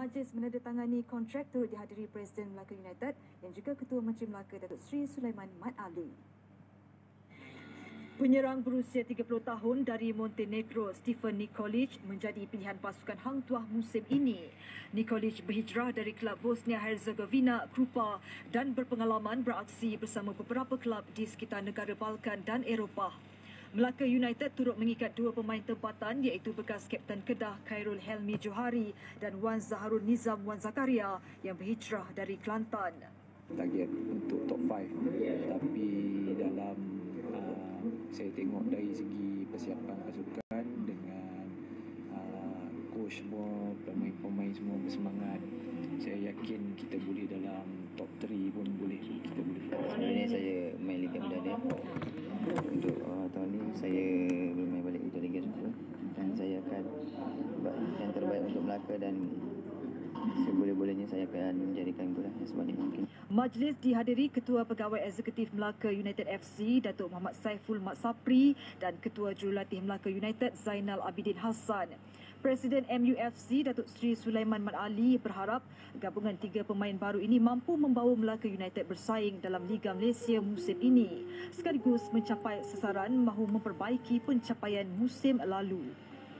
majlis menandatangani kontrak turut dihadiri Presiden Melaka United yang juga Ketua Menteri Melaka Datuk Seri Sulaiman Mat Ali. Penyerang berusia 30 tahun dari Montenegro, Stefan Nikolic menjadi pilihan pasukan Hang Tuah musim ini. Nikolic berhijrah dari kelab Bosnia-Herzegovina, Krupa dan berpengalaman beraksi bersama beberapa kelab di sekitar negara Balkan dan Eropah. Melaka United turut mengikat dua pemain tempatan iaitu bekas Kapten Kedah Khairul Helmi Johari dan Wan Zaharul Nizam Wan Zakaria yang berhijrah dari Kelantan. Target untuk top 5, tapi dalam saya tengok dari segi persiapan pasukan dengan coach semua, pemain-pemain semua bersemangat, saya yakin kita boleh dalam top 3 pun boleh, kita boleh. Sebenarnya saya main Liga Perdana. Untuk tahun ni saya belum main balik untuk Liga Super dan saya akan buat yang terbaik untuk Melaka dan seboleh-bolehnya saya akan menjadikan itulah yang sebanyak mungkin. Majlis dihadiri Ketua Pegawai Eksekutif Melaka United FC Datuk Muhammad Saiful Mat Sapri dan Ketua Jurulatih Melaka United Zainal Abidin Hassan. Presiden MUFC Datuk Seri Sulaiman Mat Ali berharap gabungan tiga pemain baru ini mampu membawa Melaka United bersaing dalam Liga Malaysia musim ini sekaligus mencapai sasaran mahu memperbaiki pencapaian musim lalu.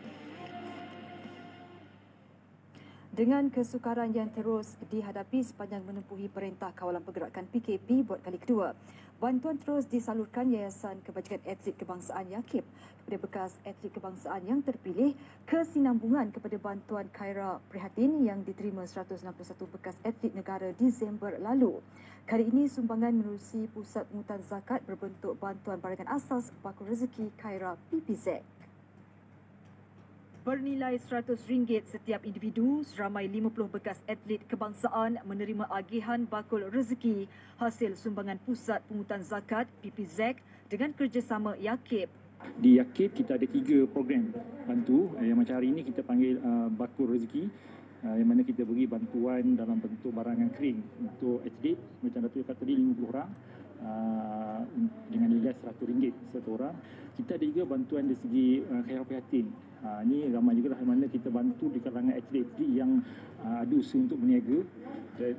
Dengan kesukaran yang terus dihadapi sepanjang menempuhi Perintah Kawalan Pergerakan PKP buat kali kedua, bantuan terus disalurkan Yayasan Kebajikan Atlet Kebangsaan YAKIP kepada bekas atlet kebangsaan yang terpilih, kesinambungan kepada bantuan Khaira Prihatin yang diterima 161 bekas atlet negara Disember lalu. Kali ini sumbangan menerusi Pusat Pungutan Zakat berbentuk bantuan barangan asas Bakul Rezeki Khaira PPZ. Bernilai RM100 setiap individu, seramai 50 bekas atlet kebangsaan menerima agihan bakul rezeki hasil sumbangan Pusat Pungutan Zakat PPZ dengan kerjasama YAKIP. Di YAKIP kita ada 3 program bantu yang macam hari ini kita panggil bakul rezeki, yang mana kita beri bantuan dalam bentuk barangan kering untuk atlet macam Datuk kata tadi 50 orang dengan nilai RM100 satu orang. Kita ada juga bantuan dari segi Khaira Prihatin. Ini ramai juga lah mana kita bantu di kalangan atlet-atlet yang ada usaha untuk berniaga. Dan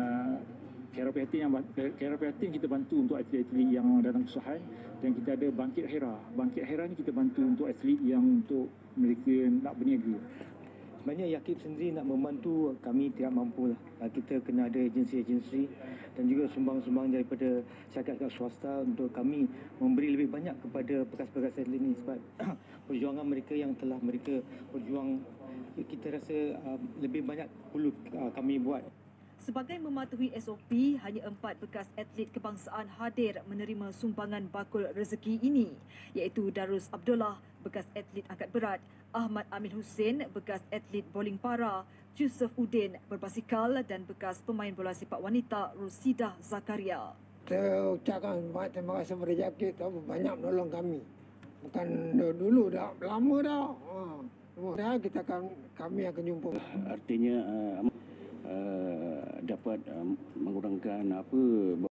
Khaira Prihatin kita bantu untuk atlet-atlet yang dalam kesusahan, dan kita ada Bangkit Khaira. Bangkit Khaira ni kita bantu untuk atlet yang untuk mereka nak berniaga. Sebenarnya YAKIP sendiri nak membantu kami tidak mampu lah. Kita kena ada agensi-agensi dan juga sumbang-sumbang daripada syarikat swasta untuk kami memberi lebih banyak kepada bekas-bekas atlet ini, sebab perjuangan mereka yang telah mereka berjuang, kita rasa lebih banyak perlu kami buat. Sebagai mematuhi SOP, hanya 4 bekas atlet kebangsaan hadir menerima sumbangan bakul rezeki ini, iaitu Darus Abdullah, bekas atlet angkat berat, Ahmad Amil Hussein, bekas atlet bowling para, Yusuf Udin, berbasikal dan bekas pemain bola sepak wanita Rosidah Zakaria. Saya ucapkan banyak terima kasih kepada YAKIP, banyak menolong kami. Bukan dulu, dah lama dah. Kami akan jumpa. Artinya dapat mengurangkan apa